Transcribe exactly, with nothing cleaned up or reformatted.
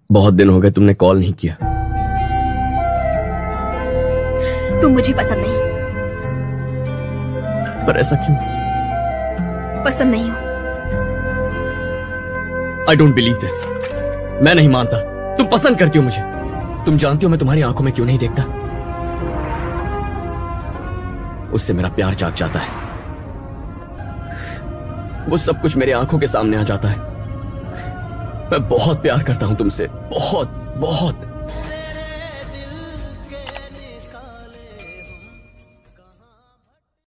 बहुत दिन हो गए तुमने कॉल नहीं किया। तुम मुझे पसंद नहीं। पर ऐसा क्यों? पसंद नहीं हो। I don't believe this. मैं नहीं मानता। तुम पसंद करती हो मुझे। तुम जानती हो मैं तुम्हारी आंखों में क्यों नहीं देखता? उससे मेरा प्यार जाग जाता है। वो सब कुछ मेरे आंखों के सामने आ जाता है। मैं बहुत प्यार करता हूं तुमसे, बहुत बहुत।